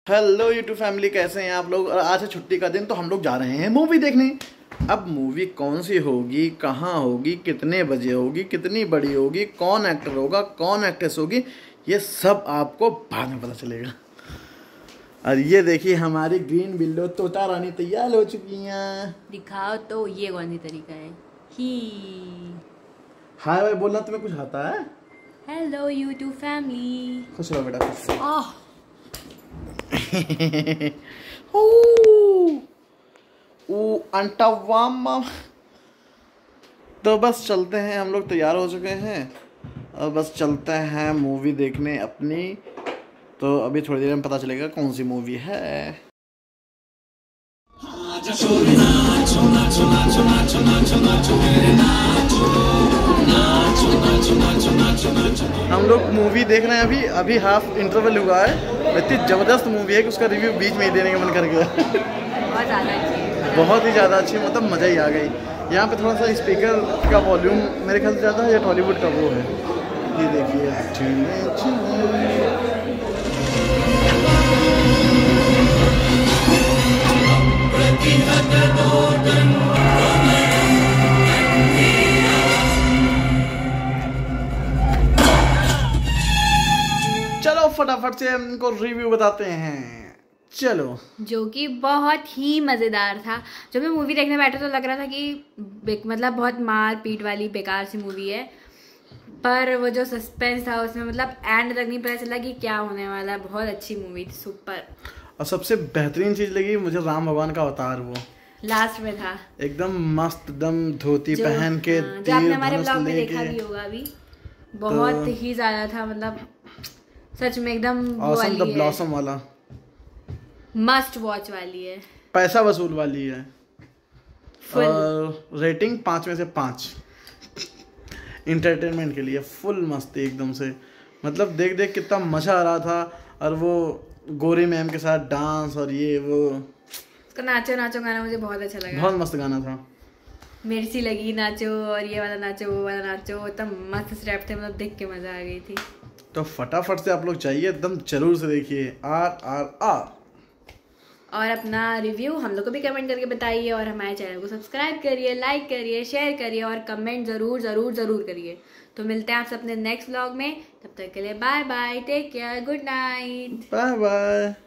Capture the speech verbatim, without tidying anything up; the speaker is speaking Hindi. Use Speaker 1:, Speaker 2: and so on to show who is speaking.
Speaker 1: हेलो यूट्यूब फैमिली, कैसे हैं आप लोग। और आज है छुट्टी का दिन, तो हम लोग जा रहे हैं मूवी देखने। अब मूवी कौन सी होगी, कहाँ होगी, कितने बजे होगी, कितनी बड़ी होगी, कौन एक्टर होगा, कौन एक्ट्रेस होगी, ये सब आपको बाद में पता चलेगा। और ये देखिए हमारी ग्रीन बिल्लो तोता रानी तैयार हो चुकी हैं।
Speaker 2: दिखाओ तो ये कौन सी तरीका है। ही
Speaker 1: हाय भाई बोलना तुम्हें कुछ आता है।
Speaker 2: Hello YouTube family.
Speaker 1: खुश रहो बेटा, खुश रहो।
Speaker 2: आह
Speaker 1: ओ अंटावामा। तो बस चलते हैं, हम लोग तैयार हो चुके हैं और बस चलते हैं मूवी देखने अपनी। तो अभी थोड़ी देर में पता चलेगा कौन सी मूवी है। हम लोग मूवी देख रहे हैं, अभी अभी हाफ इंटरवल हुआ है। इतनी ज़बरदस्त मूवी है कि उसका रिव्यू बीच में ही देने का मन कर गया।
Speaker 2: बहुत ज़्यादा अच्छी,
Speaker 1: बहुत ही ज़्यादा अच्छी, मतलब मज़ा ही आ गई। यहाँ पे थोड़ा सा स्पीकर का वॉल्यूम मेरे ख्याल से ज़्यादा है या टॉलीवुड का वो है। ये देखिए चलो फटाफट से इनको रिव्यू बताते हैं। चलो,
Speaker 2: जो कि बहुत ही मज़ेदार था। जब मैं मूवी देखने बैठा तो लग रहा था कि मतलब बहुत मार पीट वाली बेकार सी मूवी है, पर वो जो सस्पेंस था उसमें मतलब एंड तक नहीं पता चला कि क्या होने वाला है। बहुत अच्छी मूवी थी, सुपर।
Speaker 1: और सबसे बेहतरीन चीज लगी मुझे राम भगवान का अवतार, वो
Speaker 2: लास्ट में था
Speaker 1: एकदम मस्त, दम धोती पहन के,
Speaker 2: हाँ, जो आपने हमारे ब्लॉग में देखा भी होगा अभी, बहुत तो, ही ज्यादा था। मतलब सच में एकदम
Speaker 1: ऑसम द ब्लॉसम वाला,
Speaker 2: मस्ट वॉच वाली है,
Speaker 1: पैसा वसूल वाली है। और रेटिंग पाँच में से पाँच। इंटरटेनमेंट के लिए फुल मस्ती एकदम से। मतलब देख देख कितना मजा आ रहा था। और वो गोरी मैम के साथ डांस और ये वो
Speaker 2: उसका नाचो नाचो गाना मुझे बहुत अच्छा लगा।
Speaker 1: बहुत मस्त गाना था।
Speaker 2: मिर्ची लगी नाचो और ये वाला नाचो वो वाला नाचो, एकदम मस्त स्टेप थे। मतलब देख के मजा आ गई थी। तो
Speaker 1: फटाफट से आप लोग चाहिए एकदम जरूर से देखिए आर आर आर।
Speaker 2: और अपना रिव्यू हम लोग को भी कमेंट करके बताइए, और हमारे चैनल को सब्सक्राइब करिए, लाइक करिए, शेयर करिए और कमेंट ज़रूर ज़रूर ज़रूर करिए। तो मिलते हैं आपसे अपने नेक्स्ट व्लॉग में। तब तक के लिए bye bye, take care, good night,
Speaker 1: bye bye.